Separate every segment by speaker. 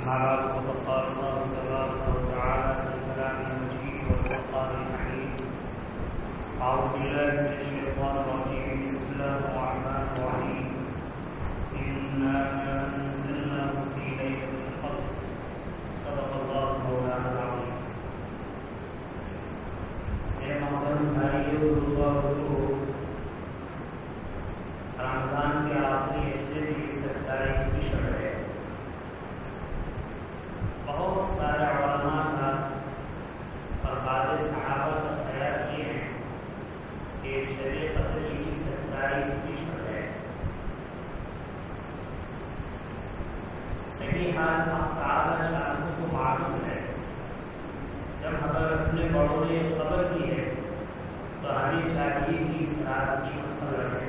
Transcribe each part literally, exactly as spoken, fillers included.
Speaker 1: أما بعد فقد قال الله تبارك وتعالى في كلامه المجيد والفرقان الحميد أعوذ بالله من الشيطان الرجيم بسم الله الرحمن الرحيم إنا أنزلناه في ليلة القدر صدق الله مولانا العظيم. اے محترم بھائیو دوستو، رمضان کے آخری ہفتے کی ستائیس کی شب ہے. بہت سارے علماء کا اور بعض صحابہ کا خیال یہ ہے کہ شب قدر کی ستائیس کی شب ہے. صحیح حال ہم تعالیٰ شاہ کو معلوم ہے. جب حضرت اپنے بڑوں نے قبر کی ہے تو ہمیں چاہیے کہ اس رات کی قدر ہے.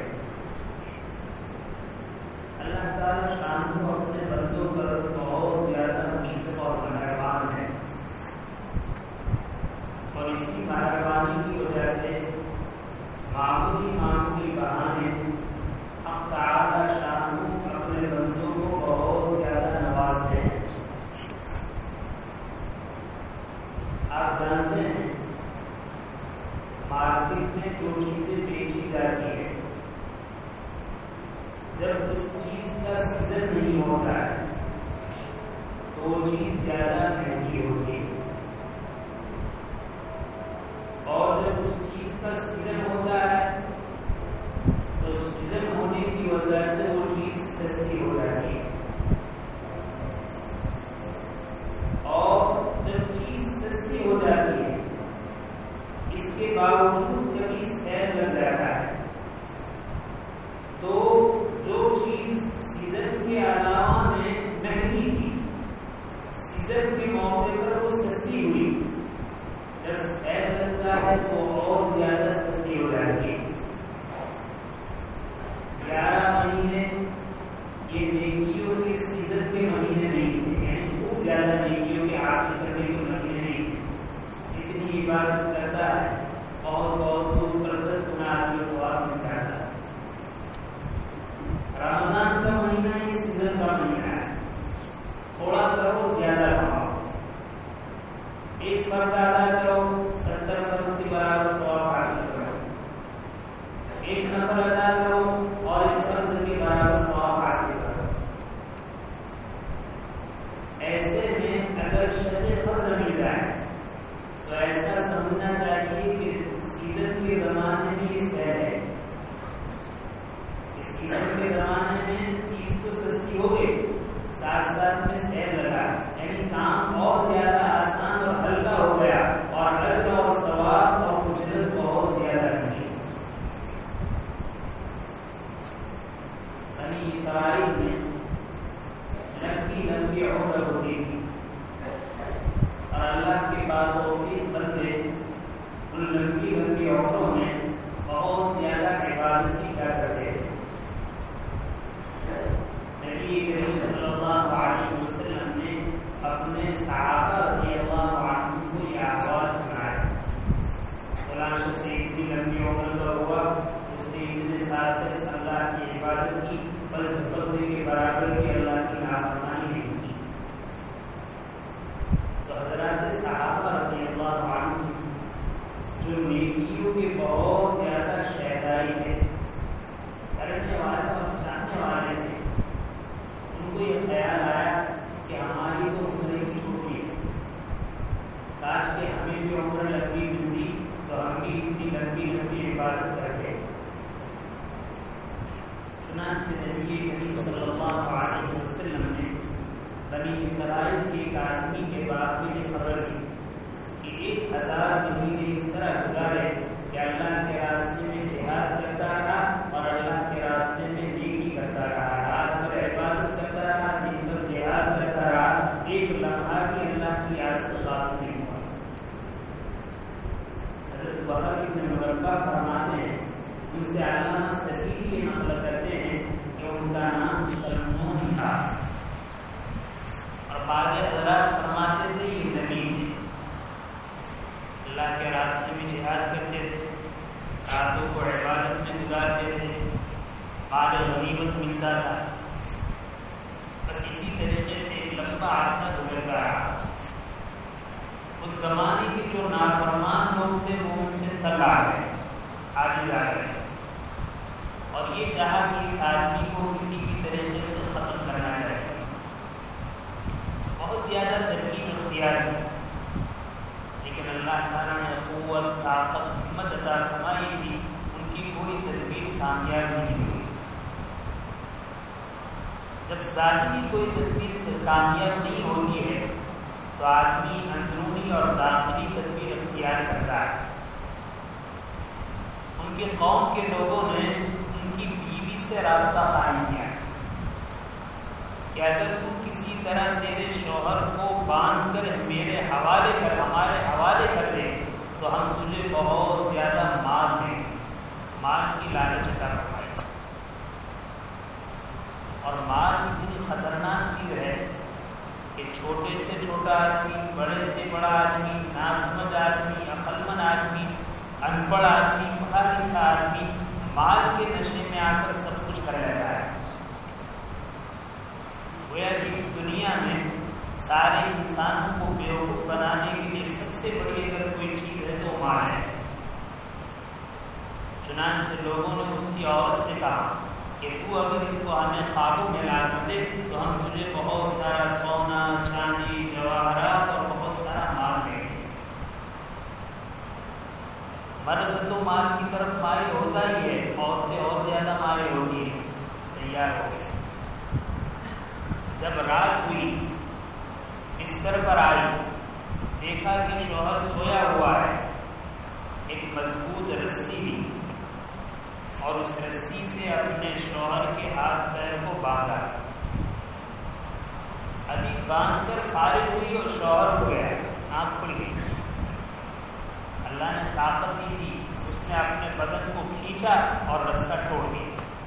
Speaker 1: اللہ تعالیٰ شان کو اپنے بندوں پر بہت زیادہ مشفق اور مہربان ہے، اور اس کی مہربانی کی وجہ سے معمولی معمولی بہانے حق تعالیٰ شان کو اپنے بندوں کو بہت زیادہ نوازتے ہیں. آپ جانتے ہیں مارکیٹ میں جو چیزیں بیچی جاتی ہیں، جب اس چیز کا سیزن نہیں ہوتا ہے تو وہ چیز زیادہ مہنگی ہوتی ہے، اور جب اس چیز کا سیزن ہوتا ہے تو سیزن ہونے کی وجہ سے وہ چیز سستی ہو جاتی ہے. اور جب چیز سستی ہو جاتی ہے اس کے باوجود کبھی سیل لگ جاتا ہے تو جو چیز سیزن کے علاوہ میں مہنگی تھی سیزن کے موقع پر وہ سستی ہوئی، جب سیل لگتا ہے تو اور زیادہ سستی ہو جاتی ہے. گیارہ مہینے یہ نیکیوں کے سیزن کے مہینے نہیں تھے، یعنی خوب زیادہ نیکیوں کے حاصل کرنے کے مہینے نہیں تھے. اتنی عبادت کرتا ہے بہت بہت اس پر دس گنا آدمی ثواب مل جاتا ہے. رمضان کا مہینہ یہ سیزن کا مہینہ ہے، تھوڑا کرو زیادہ کماؤ. ایک فرض ادا کرو ستر فرض کے برابر ثواب حاصل کرو. ایک نفل ادا کرو اور ایک فرض کے برابر ثواب حاصل کرو. ایسے میں اگر شب قدر مل جائے تو ایسا سمجھنا چاہیے کہ سیزن کے زمانے میں یہ سیر ہے. سیزن کے زمانے میں چیز تو سستی ہو گئی، ساتھ ساتھ میں سیل لگا، یعنی کام اور زیادہ آسان اور ہلکا ہو گیا، اور ہلکا اور ثواب اور اجرت بہت زیادہ ملی. بنی اسرائیل میں لمبی لمبی عمر ہوتی تھی، اور اللہ کے بعد توفیق بندے ان لمبی لمبی عمروں میں بہت زیادہ عبادت کی کیا کرتے تھے. نبی کریم صلی اللہ علیہ وسلم نے اپنے صحابہ رضی اللہ عنہ کو یہ احوال سنایا. فلاں شخص اتنی لمبی عمر کا ہوا، اس نے اتنے سال تک اللہ کی عبادت کی، بل جھپکنے کے برابر کی اللہ کی نافرمانی نہیں کی. تو حضرات صحابہ رضی اللہ عنہ جو نیکیوں کے بہت زیادہ شہدائی تھے، کرنے والے اور جاننے والے تھے، ان کو یہ خیال آیا کہ ہماری تو عمر کی چھوٹی ہے، کاش کہ ہمیں بھی عمر لمبی ملتی تو ہم بھی اتنی لمبی لمبی عبادت کرتے. چنانچہ نبی کریم صلی اللہ علیہ وسلم نے بنی اسرائیل کے ایک آدمی کے بارے میں یہ خبر دی کہ ایک ہزار مہینے اس طرح گزارے کہ اللہ کے راستے میں جہاد کرتا رہا اور اللہ کے راستے میں نیکی کرتا رہا، رات بھر عبادت کرتا رہا، دن بھر جہاد کرتا رہا، ایک لمحہ بھی اللہ کی یاد سے غافل نہیں ہوا. حضرت بحر ابن مربع فرماتے ہیں، ان سے علامہ سعدی یہ نقل کرتے ہیں کہ ان کا نام سلمون تھا، اور بعض حضرات فرماتے تھے یہ نبی تھے، اللہ کے راستے میں جہاد کرتے تھے، راتوں کو عبادت میں گزارتے تھے، بعد غنیمت ملتا تھا. بس اسی طریقے سے ایک لمحہ لمبا عرصہ گزرتا رہا. اس زمانے کے جو نافرمان لوگ تھے وہ ان سے تنگ آ گئے, عاجز آ گئے, اور یہ چاہا کہ اس آدمی کو کسی بھی طریقے سے ختم کرنا چاہیے. بہت زیادہ ترکیب اختیار کی, لیکن اللہ تعالیٰ نے قوت, طاقت, ہمت عطا فرمائی تھی, ان کی کوئی تدبیر کامیاب نہیں ہوئی. جب ظاہری کوئی تدبیر کامیاب نہیں ہوتی ہے تو آدمی اندرونی اور داخلی تدبیر اختیار کرتا ہے. ان کے قوم کے لوگوں نے ان کی بیوی سے رابطہ قائم کیا کہ اگر تو کسی طرح تیرے شوہر کو باندھ کر میرے حوالے کر ہمارے حوالے کر دے تو ہم تجھے بہت زیادہ مال دیں. مال کی لالچ عطا فرمائی. اور مال اتنی خطرناک چیز ہے کہ چھوٹے سے چھوٹا آدمی, بڑے سے بڑا آدمی, ناسمجھ آدمی, عقلمند آدمی, ان پڑھ آدمی, پڑھا لکھا آدمی مال کے نشے میں آ کر سب کچھ کر لیتا ہے. گویا کہ اس دنیا میں سارے انسانوں کو بیوقوف بنانے کے لیے سب سے بڑی اگر کوئی چیز ہے تو مال ہے. چنانچہ لوگوں نے اس کی عورت سے کہا کہ تو اگر اس کو ہمیں قابو میں لا دے تو ہم تجھے بہت سارا سونا, چاندی, جواہرات اور بہت سارا مال دیں گے. مرد تو مال کی طرف مائل ہوتا ہی ہے, عورتیں اور زیادہ مائل ہوتی ہیں. تیار ہو گئے. جب رات ہوئی, بستر پر آئی, دیکھا کہ شوہر سویا ہوا ہے. ایک مضبوط رسی لی اور اس رسی سے اپنے شوہر کے ہاتھ پیر کو باندھا. ابھی باندھ کر فارغ ہوئی اور شوہر ہو گیا, آنکھ کھل گئی. اللہ نے طاقت دی تھی, اس نے اپنے بدن کو کھینچا اور رسا توڑ دیا.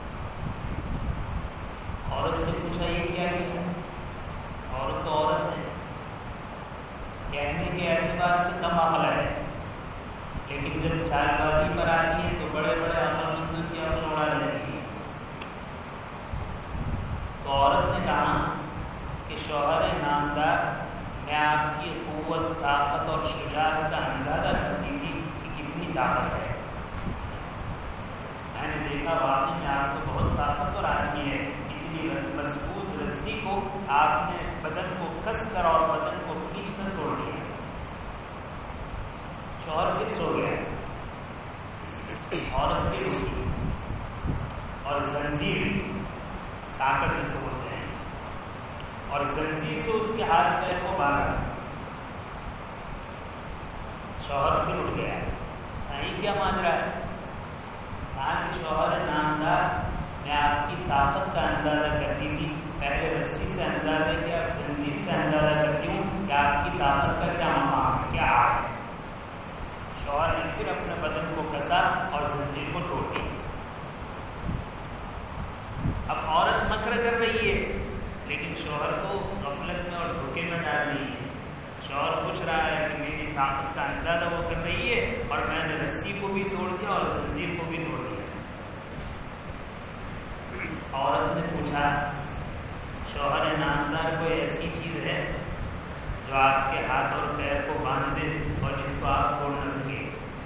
Speaker 1: عورت سے پوچھا یہ کیا کیا؟ عورت تو عورت ہے, کہنے کے اعتبار سے کم عقل ہے, لیکن جب چال بازی پر آتی ہے تو بڑے بڑے عقلمندوں کی عقل اڑا لیتی ہے. تو عورت نے کہا کہ شوہر نامدار, میں آپ کی قوت, طاقت اور شجاعت کا اندازہ کرتی تھی کہ کتنی طاقت ہے. میں نے دیکھا واقعی میں آپ کو بہت طاقتور آدمی ہے. اتنی مضبوط رسی کو آپ نے بدن کو کس کر اور بدن کو کھینچ کر توڑ دیا. شوہر پھر سو گیا, عورت پھر اٹھی اور زنجیر, ساکٹ جس کو بولتے ہیں, اور زنجیر سے اس کے ہاتھ پیر کو باندھا. شوہر پھر اٹھ گیا. یہ کیا ماجرا ہے؟ کہا کہ شوہر نامدار, میں آپ کی طاقت کا اندازہ کرتی تھی, پہلے رسی سے اندازہ کیا, اب زنجیر سے اندازہ کرتی ہوں کہ آپ کی طاقت کا کیا مقام ہے, کیا آگ ہے. شوہر نے پھر اپنے بدن کو کسا اور زنجیر کو توڑ دی. اب عورت مکر کر رہی ہے, لیکن شوہر کو غفلت میں اور دھوکے میں ڈال رہی ہے. شوہر خوش رہا ہے کہ میری طاقت کا اندازہ وہ کر رہی ہے اور میں نے رسی کو بھی توڑ دیا اور زنجیر کو بھی توڑ دیا. عورت نے پوچھا, شوہر نامدار کوئی ایسی چیز ہے جو آپ کے ہاتھ اور پیر کو باندھ دے اور جس کو آپ توڑ نہ سکے؟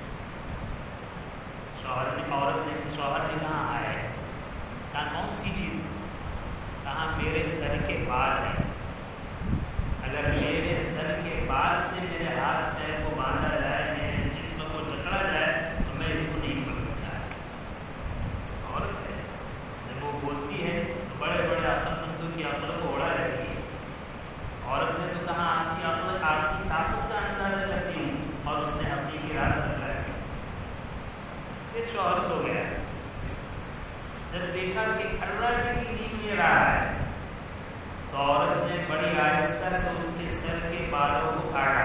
Speaker 1: شوہر نے عورت نے شوہر نے کہا ہے. کہا کون سی چیز؟ کہا میرے سر کے بال ہیں. اگر میرے سر کے بال سے میرے ہاتھ پیر کو باندھا جائے, میرے جسم کو جکڑا جائے تو میں اس کو نہیں کر سکتا. عورت ہے, جب وہ بولتی ہے تو بڑے بڑے عقلمندوں کی عقل کو اڑا رہتی ہے. عورت نے تو کہا آپ کی عقل, آپ کی طاقت کا اندازہ کرتی ہوں, اور اس نے اپنی کی راز بدلا. پھر شوہر سو گیا. جب دیکھا کہ کھڑراٹے کی نیند لے رہا ہے تو عورت نے بڑی آہستہ سے اس کے سر کے بالوں کو کاٹا,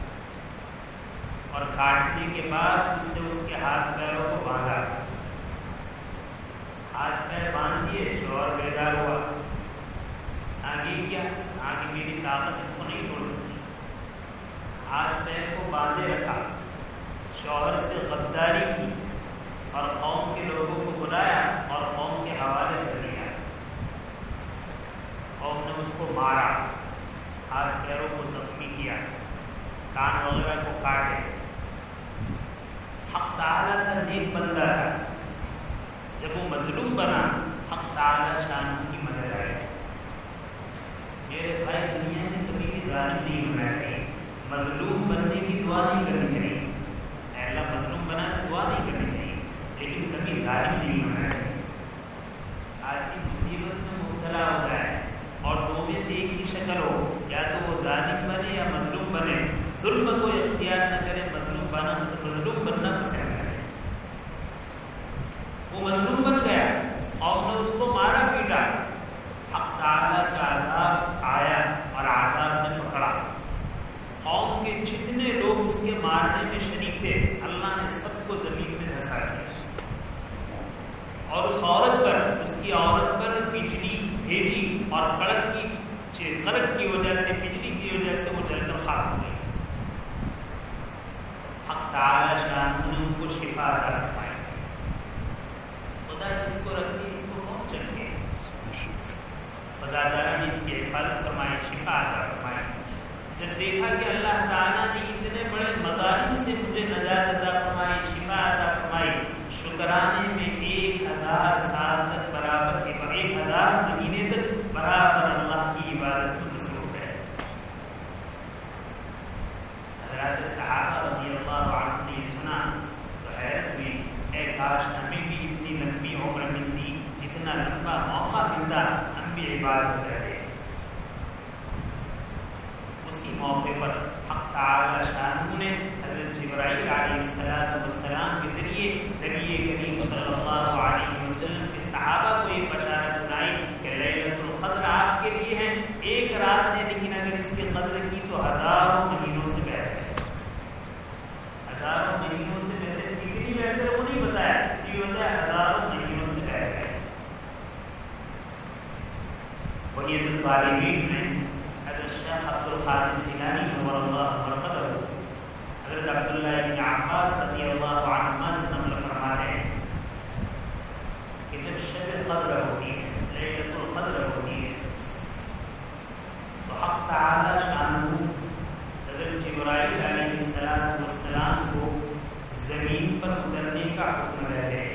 Speaker 1: اور کاٹنے کے بعد اس سے اس کے ہاتھ پیروں کو باندھا. ہاتھ پیر باندھ دیے, شوہر بیدار ہوا. آگے کیا؟ آگے میری طاقت اس کو نہیں توڑ سکتی. ہاتھ پیر کو باندھے رکھا, شوہر سے غداری کی اور قوم کے لوگوں کو بلایا اور قوم کے حوالے کر دیا. قوم نے اس کو مارا, ہاتھ پیروں کو زخمی کیا، کان وغیرہ کو کاٹے، حق تعالیٰ کا نیک بندہ تھا، جب وہ مظلوم بنا حق تعالیٰ شان کی مدد آئے۔ میرے بھائی دنیا میں کبھی بھی ظالم نہیں ہونا چاہیے، مظلوم بننے کی دعا نہیں کرنی چاہیے، اے اللہ مظلوم بنا تو دعا نہیں کرنی چاہیے، لیکن کبھی ظالم نہیں ہونا چاہیے۔ آدمی مصیبت میں مبتلا ہوتا ہے اور دو میں سے ایک ہی شکل ہو، یا تو وہ ظالم بنے یا مظلوم بنے، ظلم کو اختیار نہ کرے، مظلوم بنا مظلوم بننا پسند کرے۔ وہ مظلوم بن گیا، قوم نے اس کو مارا پیٹا، حق تعالیٰ کا عذاب آیا اور عذاب نے پکڑا۔ قوم کے جتنے لوگ اس کے مارنے میں شریک تھے اللہ نے سب کو زمین میں دھسا دیا، اور اس عورت پر اس کی عورت پر بجلی بھیجی اور کڑک کی کڑک کی وجہ سے بجلی کی وجہ سے وہ جل کر خاک ہو گئی۔ حق تعالیٰ شان نے ان کو شفا عطا فرمائی۔ خدا جس کو رکھتی اس کو کون چلے، خدا تعالیٰ نے اس کی حفاظت فرمائی، شفا عطا فرمائی۔ جب دیکھا کہ اللہ تعالیٰ نے اتنے بڑے مظالم سے مجھے نجات عطا فرمائی، شفا عطا فرمائی، شکرانے میں ایک ہزار سال تک برابر کے ایک ہزار مہینے تک برابر اللہ کی عبادت میں مصروف ہے۔ حضرات صحابہ رضی اللہ عنہ نے سنا تو حیرت ہوئی، اے کاش ہمیں بھی اتنی لمبی عمر ملتی، اتنا لمبا موقع ملتا، ہم بھی عبادت کرتے۔ اسی موقع پر حق تعالی شان نے حضرت جبرائیل علیہ السلام کے ذریعے نبی کریم صلی اللہ علیہ وسلم کے صحابہ کو یہ بشارت سنائی کہ لیلۃ القدر آپ کے لیے ہے، ایک رات ہے لیکن اگر اس کی قدر کی تو ہزاروں مہینوں سے بہتر ہے۔ ہزاروں مہینوں سے بہتر، کتنی بہتر ہے وہ نہیں بتایا، اسی وجہ ہزاروں مہینوں سے بہتر ہے۔ بنیت الطالبین میں حضرت شیخ عبد القادر جیلانی نور اللہ مرقدہ، حضرت عبداللہ بن عباس رضی اللہ عنہما سے نقل فرماتے ہیں کہ جب شب قدر ہوتی ہے، لیلۃ القدر ہوتی ہے، تو حق تعالی شانہ حضرت جبرائیل علیہ السلام کو زمین پر اترنے کا حکم دیتے ہیں،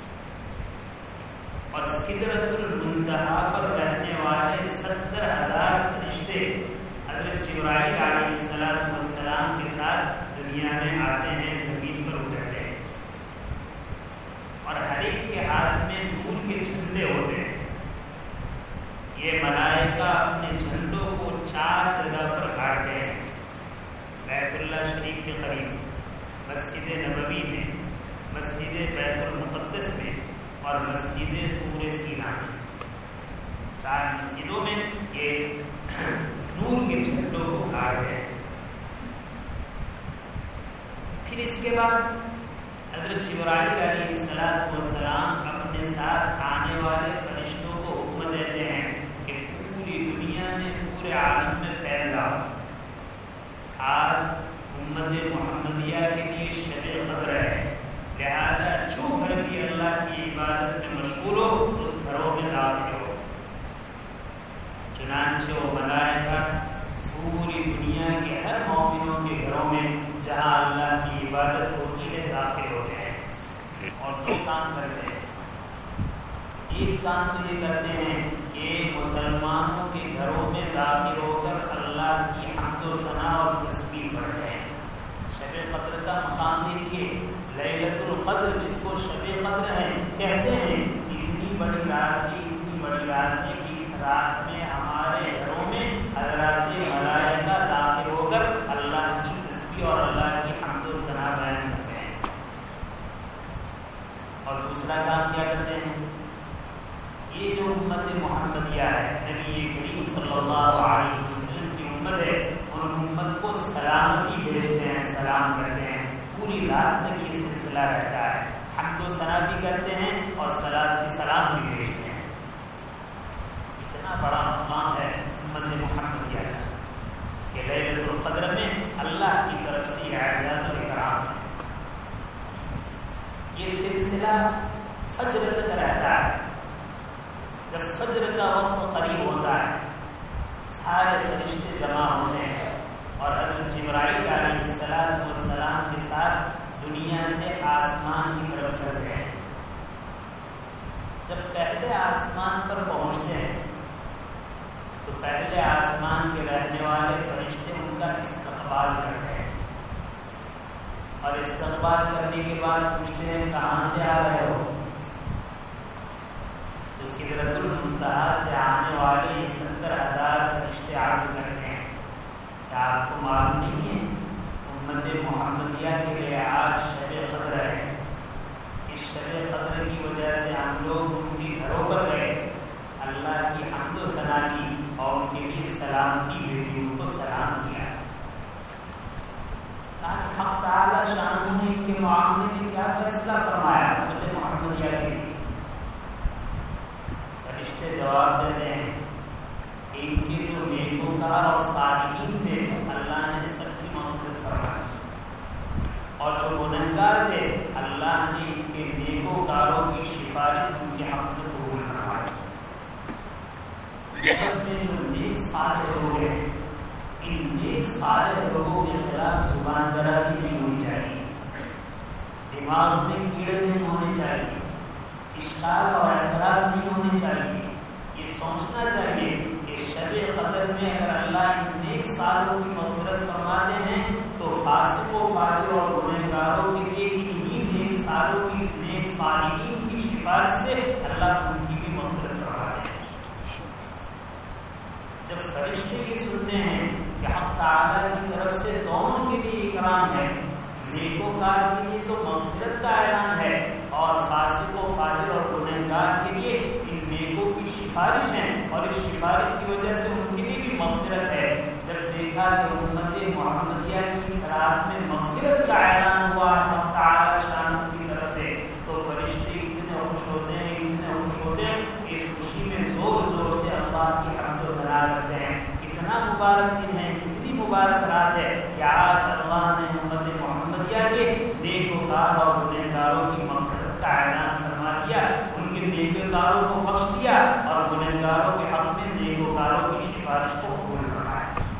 Speaker 1: اور سدرۃ المنتہا پر رہنے والے ستر ہزار فرشتے حضرت جبرائیل علیہ السلام کے ساتھ دنیا میں آتے ہیں، زمین پر اترتے ہیں، اور ہر ایک کے ہاتھ میں نور کے جھنڈے ہوتے ہیں۔ یہ ملائکہ اپنے جھنڈوں کو چار جگہ پر گاڑتے ہیں، بیت اللہ شریف کے قریب، مسجد نبوی میں، مسجد بیت المقدس میں، اور مسجد طور سینا میں۔ چار مسجدوں میں یہ نور کے جھنڈوں کو گاڑتے ہیں۔ پھر اس کے بعد حضرت جبرائیل علیہ السلام اپنے ساتھ آنے والے فرشتوں کو حکم دیتے ہیں کہ پوری دنیا میں، پورے عالم میں پھیل جاؤ۔ آج امت محمدیہ کے لیے شب قدر ہے، لہذا جو گھر بھی اللہ کی عبادت میں مشغول ہو اس گھروں میں داخل ہو۔ چنانچہ وہ ملائکہ پوری دنیا کے ہر مومنوں کے گھروں میں جہاں اللہ کی عبادت ہوتی ہے داخل ہوتے ہیں، اور دو کام کرتے ہیں۔ ایک کام تو یہ کرتے ہیں کہ مسلمانوں کے گھروں میں داخل ہو کر اللہ کی حمد و ثنا اور تسبیح پڑھتے ہیں۔ شب قدر کا مقام دیکھیے، لیلۃ القدر جس کو شب قدر ہے کہتے ہیں، اتنی بڑی رات کی اتنی بڑی رات میں کی اس رات میں ہمارے گھروں میں حضرات ملائکہ داخل ہو کر اللہ کی تسبیح اور اللہ کی حمد و ثنا بیان کرتے ہیں۔ اور دوسرا کام کیا کرتے ہیں، یہ جو امت محمدیہ ہے، نبی کریم صلی اللہ علیہ وسلم کی امت ہے، اور امت کو سلامتی بھیجتے ہیں، سلام کرتے ہیں۔ پوری رات تک یہ سلسلہ رہتا ہے، حمد و ثنا بھی کرتے ہیں اور سلام سلام بھی بھیجتے ہیں۔ اتنا بڑا مقام ہے امت محمدیہ کا کہ لیلۃ القدر میں اللہ کی طرف سے اعزاز و اکرام ہے۔ یہ سلسلہ فجر تک رہتا ہے۔ جب فجر کا وقت قریب ہوتا ہے، سارے فرشتے جمع ہوتے ہیں اور حضرت جبرائیل علیہ السلام والسلام کے ساتھ دنیا سے آسمان کی طرف چلتے ہیں. جب پہلے آسمان پر پہنچتے ہیں تو پہلے آسمان کے رہنے والے فرشتے ان کا استقبال کرتے ہیں اور استقبال کرنے کے بعد پوچھتے ہیں کہاں سے آ رہے ہو. تو سدرۃ المنتہا سے آنے والے یہ ستر ہزار فرشتے عرض کرتے ہیں کیا آپ کو معلوم نہیں ہے امت محمدیہ کے لیے آج شب قدر ہے. اس شب قدر کی وجہ سے ہم لوگ ان کی گھروں پر گئے, اللہ کی حمد و ثنا کی اور ان کے لیے سلامتی بھیجی, ان کو سلام کیا. تاکہ حق تعالی شان نے ان کے معاملے میں کیا فیصلہ فرمایا امت محمدیہ کے لیے. فرشتے جواب دیتے ہیں کہ ان کے جو نیکوکار اور صالحین تھے اللہ نے سب کی مغفرت فرمائی, اور جو گنہگار تھے اللہ نے ان کے نیکوکاروں کی سفارش ان کے حق میں قبول فرمائی. میں جو نیک صالح لوگ ہیں ان نیک صالح لوگوں کے خلاف زبان ذرا بھی نہیں ہونی چاہیے, دماغ میں کیڑے نہیں ہونے چاہیے, اشکال اور اعتراض نہیں ہونے چاہیے. یہ سوچنا چاہیے کہ شب قدر میں اگر اللہ ان نیک صالحوں کی مغفرت فرماتے ہیں تو فاسق و فاجر اور گنہگاروں کے لیے انہی نیک صالحوں کی نیک صالحین کی سفارش سے اللہ ان کی بھی مغفرت فرماتے ہیں. جب فرشتے یہ سنتے ہیں کہ حق تعالیٰ کی طرف سے دونوں کے لیے اکرام ہے, نیکوکار کے لیے تو مغفرت کا اعلان ہے اور فاسق و فاجر اور گنہگار کے لیے ان نیکوں کی سفارش ہے اور اس سفارش کی وجہ سے ان کے لیے بھی مغفرت ہے. جب دیکھا کہ امت محمدیہ کی صراحت میں مغفرت کا اعلان ہوا حق تعالیٰ شان کی طرف سے تو فرشتے اتنے خوش ہوتے ہیں اتنے خوش ہوتے ہیں کہ اس خوشی میں زور زور سے اللہ کی حمد و ثنا کرتے ہیں. اتنا مبارک دن ہے, اتنی مبارک رات ہے کہ آج اللہ نے امت محمدیہ کے نیکوکار اور گنہگاروں کی مغفرت کا اعلان فرما دیا, ان کے نیکوکاروں کو بخش دیا اور گنہگاروں کے حق میں نیکوکاروں کی سفارش کو قبول فرمایا.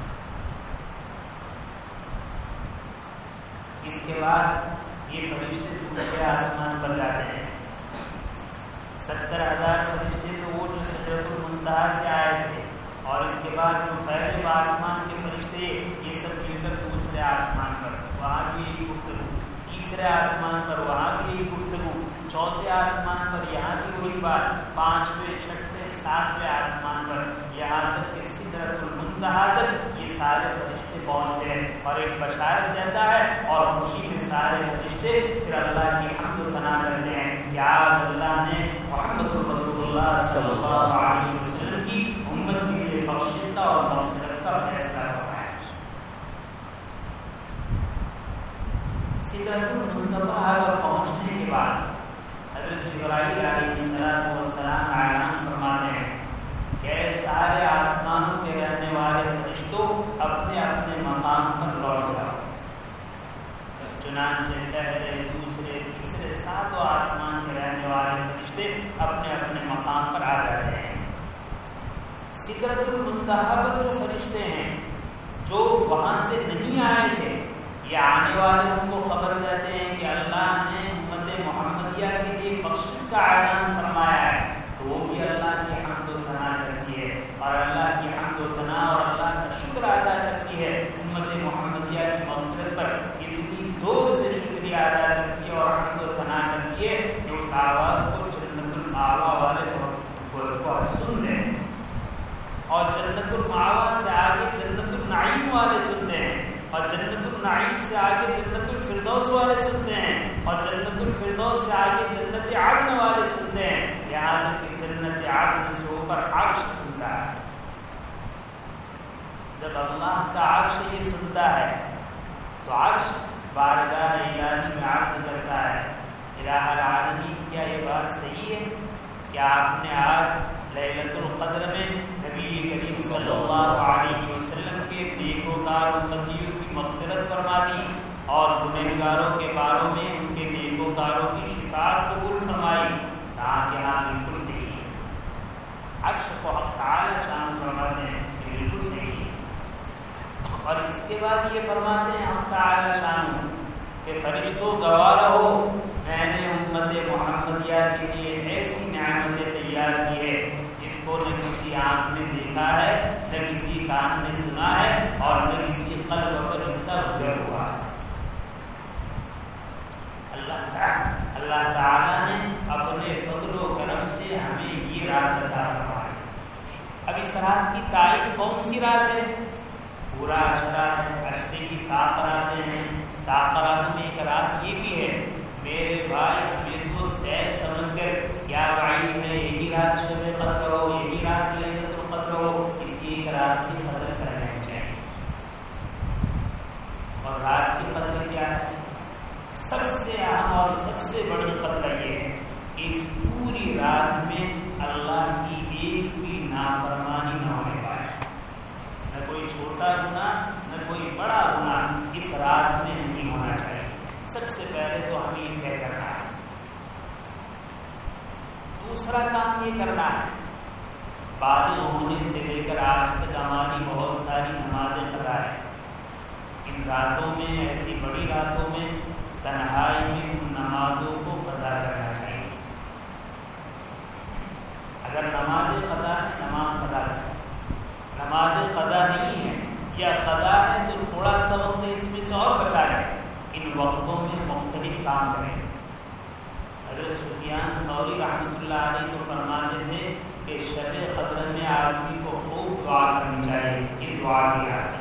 Speaker 1: اس کے بعد یہ فرشتے دوسرے آسمان پر جاتے ہیں. ستر ہزار فرشتے تو وہ جو سدرۃ المنتہا سے آئے تھے اور اس کے بعد جو پہلے آسمان کے فرشتے یہ سب مل کر دوسرے آسمان پر وہاں بھی یہی گفتگو, تیسرے آسمان پر وہاں بھی یہی گفتگو, چوتھے آسمان پر یہاں بھی وہی بات, پانچویں چھٹے ساتویں آسمان پر یہاں تک کہ سدرۃ المنتہا تک یہ سارے فرشتے پہنچتے ہیں اور ایک بشارت دیتا ہے اور خوشی میں سارے فرشتے پھر اللہ کی حمد و ثنا کرتے ہیں کہ آج اللہ نے محمد رسول اللہ صلی اللہ علیہ وسلم کی امت کے لیے بخشش کا اور مغفرت کا فیصلہ کروایا. سدرۃ المنتہا پر پہنچنے کے بعد حضرت جبرائیل علیہ السلام والسلام اعلان فرماتے ہیں کہ سارے آسمانوں کے رہنے والے فرشتوں اپنے اپنے مقام پر لوٹ جاؤ. چنانچہ پہلے دوسرے تیسرے ساتوں آسمان کے رہنے والے فرشتے اپنے اپنے مقام پر آ جاتے ہیں. سدرۃ المنتہا پر جو فرشتے ہیں جو وہاں سے نہیں آئے تھے یہ آنے والے ان کو خبر دیتے ہیں کہ اللہ نے امت محمدیہ کے لیے بخشش کا اعلان فرمایا ہے, تو وہ بھی اللہ کی حمد و ثنا کرتی ہے اور اللہ کی حمد و ثنا اور اللہ کا شکر ادا کرتی ہے امت محمدیہ کی مغفرت پر. اتنی زور سے شکریہ ادا کرتی ہے اور حمد و ثنا کرتی ہے کہ اس آواز کو جنت المأویٰ والے کو سن لیں اور جنت المأویٰ سے آگے جنت النعیم والے سنتے ہیں اور جنت النعیم سے آگے جنت الفردوس والے سنتے ہیں اور جنت الفردوس سے آگے جنت عدن والے سنتے ہیں. یہاں تک کہ جنت عدن سے اوپر عرش سنتا ہے. جب اللہ کا عرش یہ سنتا ہے تو عرش بارگاہ الہی میں عرض کرتا ہے الہ العالمین کیا یہ بات صحیح ہے کہ آپ نے آج لیلۃ القدر میں نبی کریم صلی اللہ علیہ وسلم کے نیکوکار امتیوں کی مغفرت فرما دی اور گنہگاروں کے باروں میں ان کے نیکوکاروں کی شفاعت قبول فرمائی. کہا کہ ہاں بالکل صحیح ہے. عرش کو حق تعالی شان فرماتے ہیں کہ بالکل صحیح اور اس کے بعد یہ فرماتے ہیں ہم تعالی شان کہ فرشتوں گواہ رہو میں نے امت محمدیہ کے لیے ایسی نعمتیں تیار کی ہے جس کو نہ کسی آنکھ نے دیکھا ہے نہ کسی کان نے سنا ہے اور نہ کسی قلب پر اس کا گزر ہوا ہے. اللہ تعالی اللہ تعالیٰ نے اپنے فضل و کرم سے ہمیں یہ رات عطا فرمائی. اب اس رات کی تائید کون سی رات ہے؟ پورا اشرا ہے. اشرے کی تاقرات ہیں. تاقرات میں ایک رات یہ بھی ہے میرے بھائی ہمیں تو سیر سمجھ کر کیا وعید ہے یہی رات شب قدر ہو یہی رات لیلۃ القدر ہو اس کی ایک رات کی قدر کرنا چاہیے. اور رات کی قدر کیا ہے؟ سب سے اہم اور سب سے بڑی قدر یہ ہے کہ اس پوری رات میں اللہ کی ایک بھی نافرمانی نہ ہونے پائے. نہ کوئی چھوٹا گناہ نہ کوئی بڑا گناہ اس رات میں نہیں ہونا چاہیے. سب سے پہلے تو ہمیں یہ طے کرنا ہے. دوسرا کام یہ کرنا ہے بالغ ہونے سے لے کر آج تک ہماری بہت ساری نمازیں قضا ہیں. ان راتوں میں ایسی بڑی راتوں میں تنہائی میں ان نمازوں کو قضا کرنا چاہیے. اگر نماز قضا ہے نماز قضا ہے. نماز قضا نہیں ہے یا قضا ہے تو تھوڑا سا وقت اس میں سے اور بچا لیں. ان وقتوں میں مختلف کام کریں. حضرت سفیان ثوری رحمۃ اللہ علیہ کو فرماتے تھے کہ شب قدر میں آدمی کو خوب دعا کرنی چاہیے. یہ دعا کی رات ہے.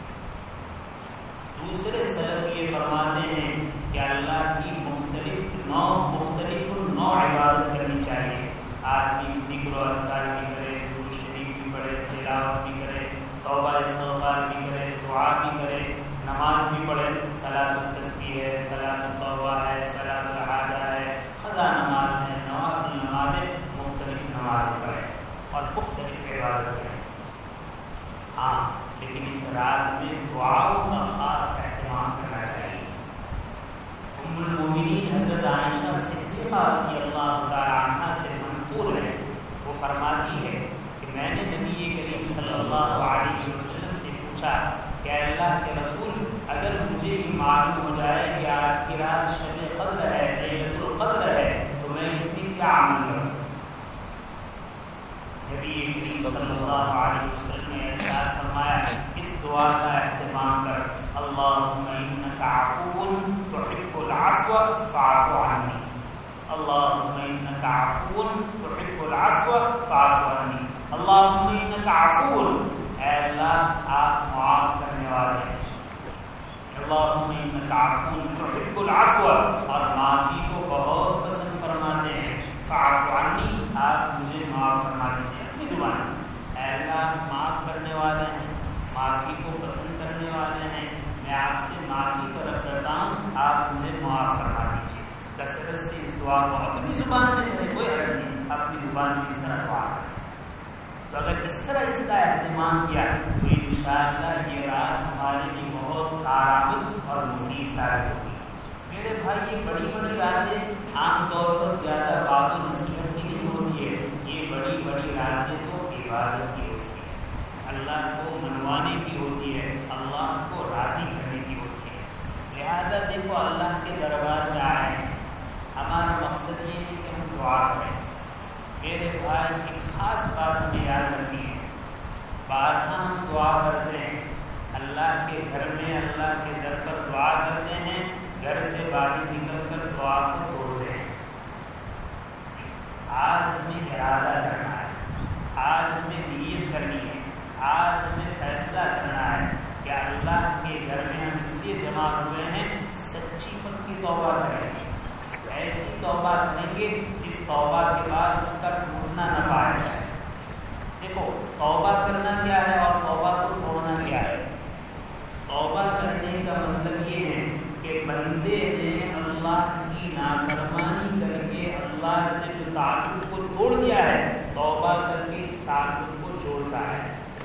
Speaker 1: دوسرے سلف یہ فرماتے ہیں کہ اللہ کی مختلف نو مختلف نو عبادت کرنی چاہیے. آدمی ذکر و اذکار بھی کرے درود شریف بھی پڑھے تلاوت بھی کرے توبہ استغفار بھی کرے دعا بھی کرے نماز بھی پڑھے. صلاۃ التسبیح ہے صلاۃ التوبہ ہے صلاۃ الحاجہ ہے قضا نماز ہے نوافل نمازیں مختلف نمازیں پڑھے اور مختلف عبادت کریں. ہاں لیکن اس رات میں دعاؤں کا خاص اہتمام کرنا چاہیے. ام المؤمنین حضرت عائشہ صدیقہ رضی اللہ تعالی عنہا سے منقول ہے. وہ فرماتی ہے کہ میں نے نبی کریم صلی اللہ علیہ وسلم سے پوچھا کہ اللہ کے رسول اگر مجھے بھی معلوم ہو جائے کہ آج کی رات شب قدر ہے لیلۃ القدر ہے تو میں اس میں کیا عمل کروں؟ نبی کریم صلی اللہ علیہ وسلم نے ارشاد فرمایا اس دعا کا اہتمام کر اللہم انک عفو تحب العفو فاعف عنی. اللہم انک عفو تحب العفو فاعف عنی. اللہم انک عفو اے اللہ آپ معاف کرنے والے ہیں. اللہم انک عفو تحب العفو اور معافی کو بہت پسند فرماتے ہیں. فاعف عنی آپ مجھے معاف فرما دیجیے. اپنی زبان اے اللہ معاف کرنے والے ہیں معافی کو پسند کرنے والے ہیں میں آپ سے معافی طلب کرتا ہوں آپ مجھے معاف فرما دیجیے. کثرت سے اس دعا کو اپنی زبان میں کرے کوئی حرج نہیں. اپنی زبان میں اس طرح دعا کریں. تو اگر اس طرح اس کا اہتمام کیا تو انشاءاللہ یہ رات ہمارے لیے بہت کارآمد اور مفید ثابت ہوگی. میرے بھائی یہ بڑی بڑی راتیں عام طور پر زیادہ بات و نصیحت کی نہیں ہوتی ہے. یہ بڑی بڑی راتیں تو عبادت کی ہوتی ہے. اللہ کو منوانے کی ہوتی ہے. اللہ کو راضی کرنے کی ہوتی ہے. لہذا دیکھو اللہ کے دربار میں آئے ہیں. ہمارا مقصد یہ ہے کہ ہم دعا کریں. میرے بھائی ایک خاص بات ہمیں یاد رکھنی ہے. بارہا ہم دعا کرتے ہیں اللہ کے گھر میں اللہ کے در پر دعا کرتے ہیں. گھر سے باہر نکل کر دعا کو توڑتے ہیں. آج ہمیں ارادہ کرنا ہے. آج ہمیں نیت کرنی ہے. آج ہمیں فیصلہ کرنا ہے کہ اللہ کے گھر میں ہم اس لیے جمع ہوئے ہیں سچی پکی توبہ کریں گے. ایسی توبہ کریں گے جس توبہ کے بعد اس کا ٹوٹنا نہ پایا جائے. دیکھو توبہ کرنا کیا ہے اور توبہ کو توڑنا کیا ہے. توبہ کرنے کا مطلب یہ ہے کہ بندے نے اللہ کی نافرمانی کر کے اللہ سے جو تعلق کو توڑ دیا ہے توبہ کر کے اس تعلق کو جوڑتا ہے.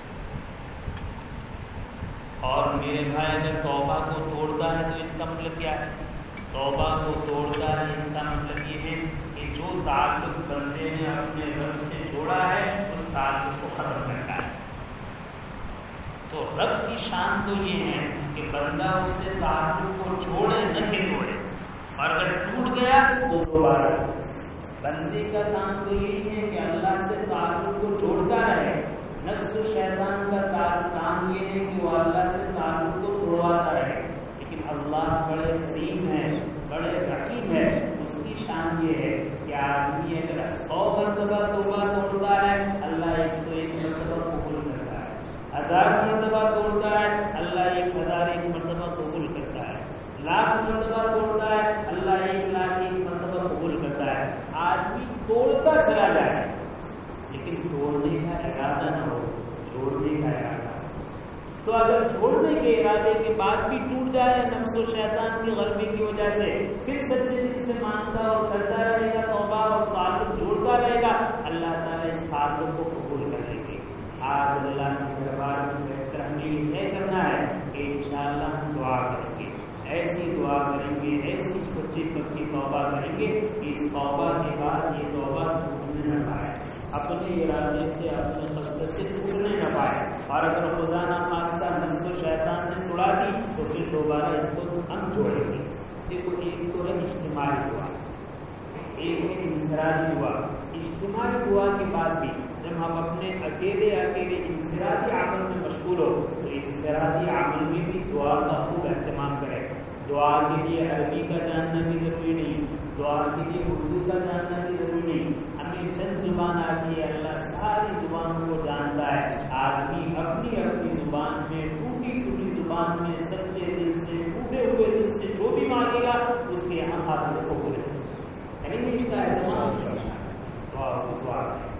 Speaker 1: اور میرے بھائی اگر توبہ کو توڑتا ہے تو اس کا مطلب کیا ہے؟ توبہ کو توڑتا ہے اس کا مطلب یہ ہے کہ جو تعلق بندے نے اپنے رب سے جوڑا ہے اس تعلق کو ختم کرتا ہے. تو رب کی شان تو یہ ہے کہ بندہ اس سے تعلق کو چھوڑے نہ کہ توڑے، اور اگر ٹوٹ گیا تو دوبارہ۔ بندے کا کام تو یہی ہے کہ اللہ سے تعلق کو جوڑتا رہے، نفس و شیطان کا کام یہ ہے کہ وہ اللہ سے تعلق کو توڑواتا رہے، لیکن اللہ بڑے کریم ہے، بڑے رحیم ہے، اس کی شان یہ ہے کہ آدمی اگر سو مرتبہ توبہ توڑتا ہے اللہ ایک سو ایک مرتبہ قبول کرتا ہے، ہزار مرتبہ توڑتا ہے اللہ ایک ہزار ایک مرتبہ قبول کرتا ہے، لاکھ مرتبہ توڑتا ہے اللہ ایک لاکھ ایک مرتبہ قبول کرتا ہے۔ آدمی توڑتا چلا جائے لیکن توڑنے کا ارادہ نہ ہو، چھوڑنے کا ارادہ۔ تو اگر چھوڑنے کے ارادے کے بعد بھی ٹوٹ جائے نفس و شیطان کی غلبے کی وجہ سے، پھر سچے دل سے مانتا اور کرتا رہے گا توبہ اور تعلق جوڑتا رہے گا، اللہ تعالیٰ اس تعلق کو قبول کر لیں گے۔ آج اللہ کے دربار میں بیٹھ کر ہمیں یہ طے کرنا ہے کہ انشاءاللہ ہم دعا کریں گے، ایسی دعا کریں گے، ایسی سچی پکی توبہ کریں گے کہ اس توبہ کے بعد یہ توبہ ٹوٹنے نہ پائے، اپنے ارادے سے اپنے قصد سے ٹوٹنے نہ پائے، اور اگر خدا نہ خواستہ نفس و شیطان نے توڑا دی تو پھر دوبارہ اس کو ہم جوڑیں گے۔ دیکھو ایک تو ہے اجتماعی دعا، ایک ہے انفرادی دعا۔ اجتماعی دعا کے بعد بھی جب ہم اپنے اکیلے اکیلے انفرادی عمل میں مشغول ہو تو انفرادی عمل میں بھی دعا کا خوب اہتمام کریں۔ دعا کے لیے عربی کا جاننا بھی ضروری نہیں، دعا کے لیے اردو کا جاننا بھی ضروری نہیں، ہمیں چند زبان آتی ہے، اللہ ساری زبانوں کو جانتا ہے۔ آدمی اپنی اپنی زبان میں ٹوٹی ٹوٹی زبان میں سچے دل سے ٹوٹے ہوئے دل سے جو بھی مانگے گا اس کے یہاں خاطر کو پورے نہیں اس کا ہے دعا دعا